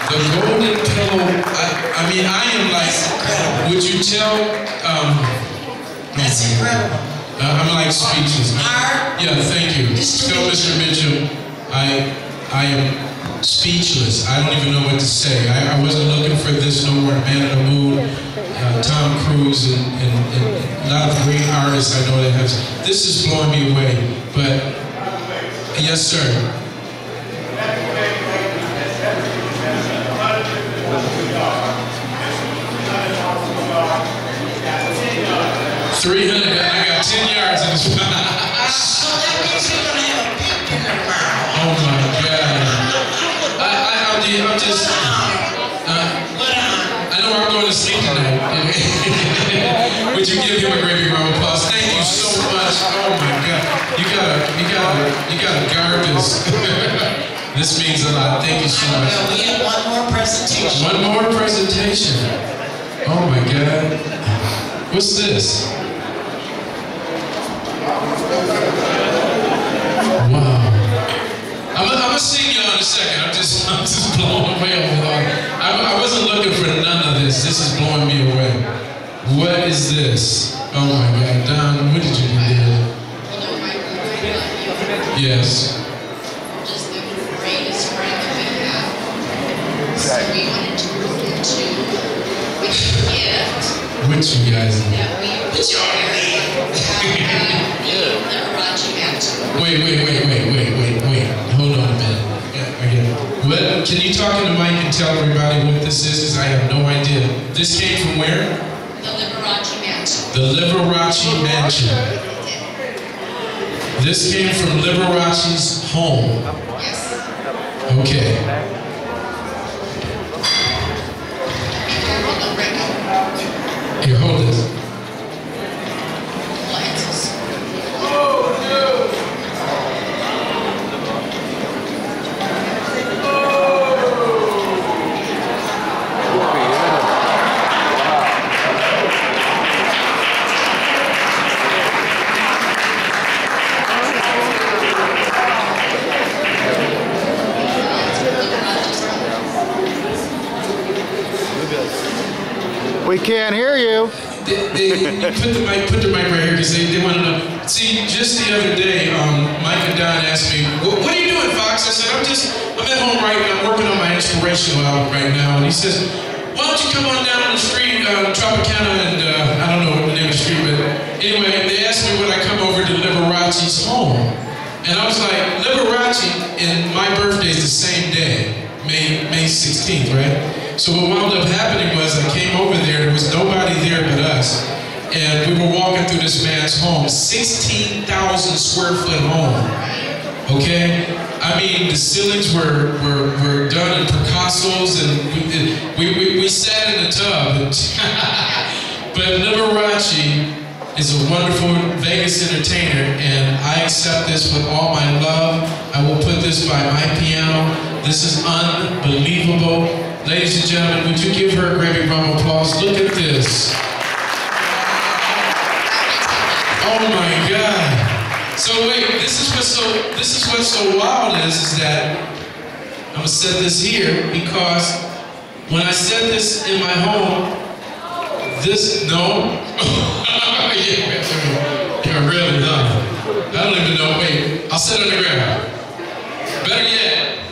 The golden pillow, I mean, I am like, would you tell, that's incredible. I'm like speechless. Yeah, thank you. Tell Mr. Mitchell, I am speechless. I don't even know what to say. I wasn't looking for this nowhere. Man in the Moon, Tom Cruise, and a lot of great artists I know that have. This is blowing me away. But yes, sir. 300. I got 10 yards in this. So that means you're gonna have a picture tomorrow. Oh my God. I'm just. I know I'm going to sleep tonight. Would you give him a great round of applause? Thank you so much. Oh my God. You gotta guard this. This means a lot. Thank you so much. We have one more presentation. One more presentation. Oh my God. What's this? Wow. I'm gonna sing y'all in a second. I'm just blown away over all. I wasn't looking for none of this. This is blowing me away. What is this? Oh my God, Don, what did you do there? Yes. Just the greatest friend that we have. So we wanted to move into with a gift. What you guys do? That we put your Liberace mantle. Wait. Hold on a minute. Again. What? Can you talk in the mic and tell everybody what this is? Because I have no idea. This came from where? The Liberace mantle. The Liberace mansion. This came from Liberace's home. Yes. Okay. Here, hold this. We can't hear you. Put the mic right here because they want to know. See, just the other day, Mike and Don asked me, what are you doing, Fox? I said, I'm at home writing. I'm working on my inspirational album right now. And he says, why don't you come on down the street, Tropicana, and I don't know what the name of the street, but anyway, they asked me would I come over to Liberace's home. And I was like, Liberace and my birthday is the same day, May 16th, right? So what wound up happening was I came over there was nobody there but us. And we were walking through this man's home, 16,000 square foot home, okay? I mean, the ceilings were done in Picasso's and we sat in the tub. But Liberace is a wonderful Vegas entertainer and I accept this with all my love. I will put this by my piano. This is unbelievable. Ladies and gentlemen, would you give her a great big round of applause? Look at this. Oh my God. So wait, this is what's so wild is that I'm gonna set this here because when I set this in my home, yeah, really, no. I don't even know, wait, I'll sit on the ground. Better yet.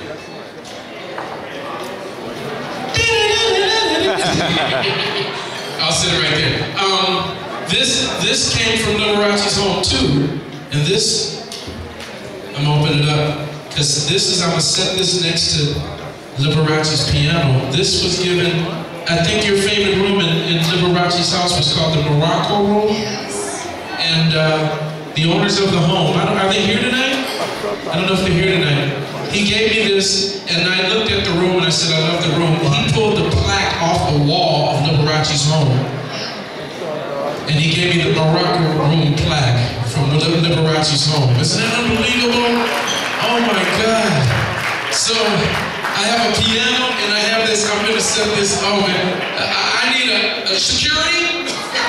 I'll sit it right there. This came from Liberace's home too, and this, I'm gonna open it up, because I'm gonna set this next to Liberace's piano. This was given, I think your favorite room in Liberace's house was called the Morocco room. Yes. And the owners of the home, are they here tonight? I don't know if they're here tonight. He gave me this, and I looked at the room and I said, I love the room. He pulled the plaque off the wall of Liberace's home. And he gave me the Morocco room plaque from Liberace's home. Isn't that unbelievable? Oh my God. So I have a piano and I have this, I'm gonna set this, oh man. I need a security.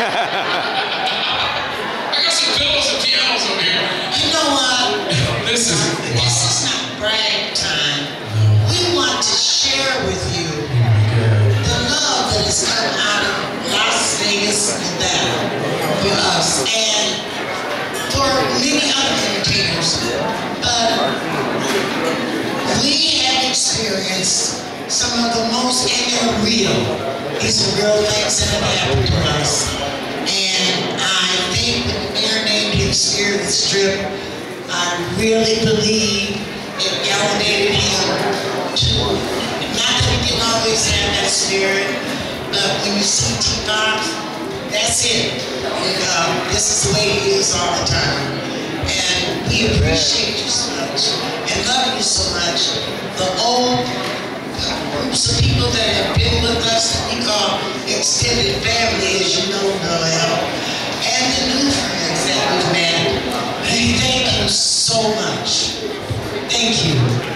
I got some pillows and pianos over here. You know what? This is not brag time. We want to share with you friends, some of the most, and they're real. These are real things that have happened to us. And I think when the mayor named him Spirit of the Strip, I really believe it elevated him to, not that he didn't always have that spirit, but when you see T-Box, that's it. This is the way he is all the time. And we appreciate you so much and love you so much. The old groups of people that have been with us that we call extended family, as you know, Noel, and the new friends that we've met. Thank you so much. Thank you.